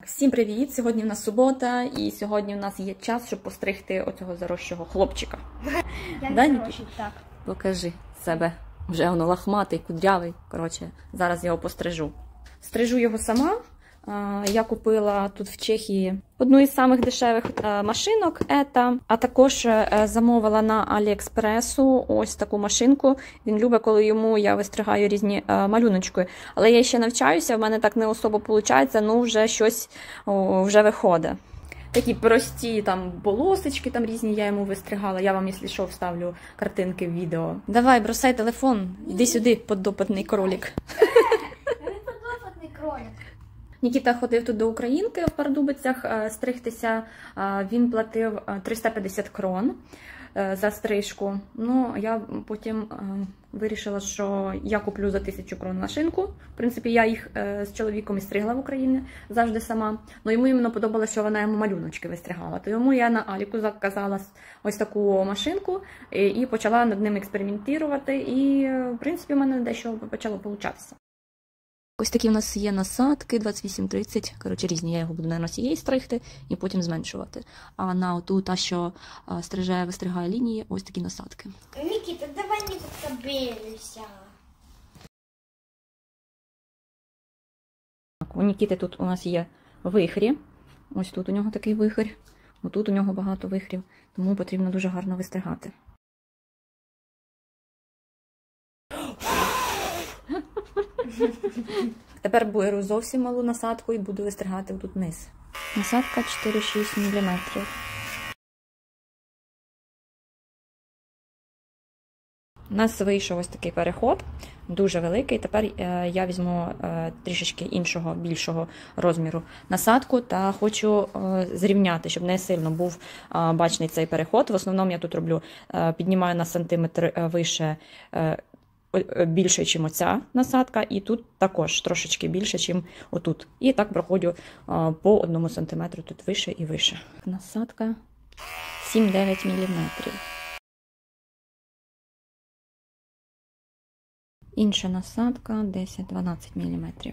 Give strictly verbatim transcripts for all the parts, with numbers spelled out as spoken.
Всім привіт! Сьогодні в нас субота, і сьогодні у нас є час, щоб постригти оцього заросшого хлопчика. Я да, не хороший, так. Покажи себе. Вже воно лахматий, кудрявий. Коротше, зараз я його пострижу. Стрижу його сама. Я купила тут в Чехії одну із самих дешевих машинок, ета, а також замовила на Аліекспресу ось таку машинку. Він любить, коли йому я вистригаю різні малюночки. Але я ще навчаюся, в мене так не особо виходить, ну вже щось о, вже виходить. Такі прості там полосочки там різні я йому вистригала. Я вам, якщо що, вставлю картинки в відео. Давай, бросай телефон, іди сюди, подопитний кролик. Я не подопитний кролик. Нікіта ходив тут до Українки в Пардубицях стригтися, він платив триста п'ятдесят крон за стрижку. Ну, я потім вирішила, що я куплю за тисячу крон машинку. В принципі, я їх з чоловіком і стригла в Україні завжди сама. Ну, йому іменно подобалося, що вона йому малюночки вистригала. Тому я на Аліку заказала ось таку машинку і почала над ним експериментувати. І, в принципі, в мене дещо почало получатися. Ось такі в нас є насадки двадцять вісім тридцять, коротше різні, я його буду, мабуть, цієї стригти і потім зменшувати. А на оту, та, що стриже, вистригає лінії, ось такі насадки. Нікіта, давай не покабелюся. У Нікіти тут у нас є вихрі, ось тут у нього такий вихрь, отут у нього багато вихрів, тому потрібно дуже гарно вистригати. Тепер беру зовсім малу насадку і буду вистригати тут вниз. Насадка чотири-шість міліметрів. У нас вийшов ось такий переход, дуже великий. Тепер я візьму трішечки іншого, більшого розміру насадку та хочу зрівняти, щоб не сильно був бачний цей переход. В основному я тут роблю, піднімаю на сантиметр вище, більше, ніж оця насадка, і тут також трошечки більше, ніж отут. І так проходжу по одному сантиметру тут вище і вище. Насадка сім-дев'ять міліметрів. Інша насадка десять-дванадцять міліметрів.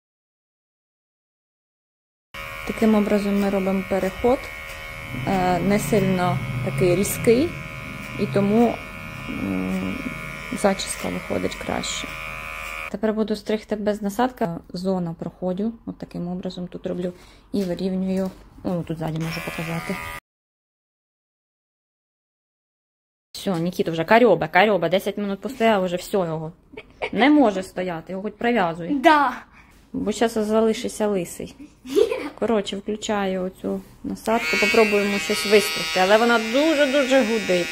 Таким образом ми робимо переход, не сильно такий різкий, і тому зачіска виходить краще. Тепер буду стригти без насадки. Зона проходжу, от таким образом тут роблю і вирівнюю. О, тут ззаді можу показати. Все, Нікіта вже карьоба, карьоба, десять минут постояв, вже все його. Не може стояти, його хоч прив'язуй. Да. Бо зараз залишиться лисий. Коротше, включаю оцю насадку, попробуємо щось вистригти, але вона дуже-дуже гудить.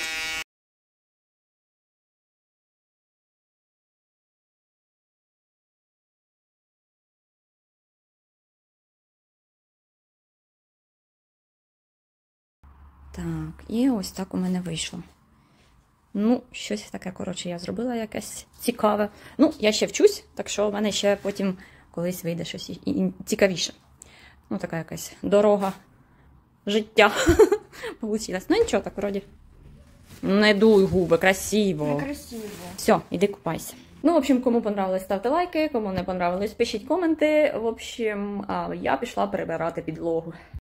Так, і ось так у мене вийшло. Ну, щось таке, коротше, я зробила якесь цікаве. Ну, я ще вчусь, так що в мене ще потім колись вийде щось цікавіше. Ну, така якась дорога життя получилась. Ну, нічого, так, вроді. Не дуй губи, красиво. Не красиво. Все, іди купайся. Ну, в общем, кому понравилось, ставте лайки, кому не понравилось, пишіть коменти. В общем, я пішла перебирати підлогу.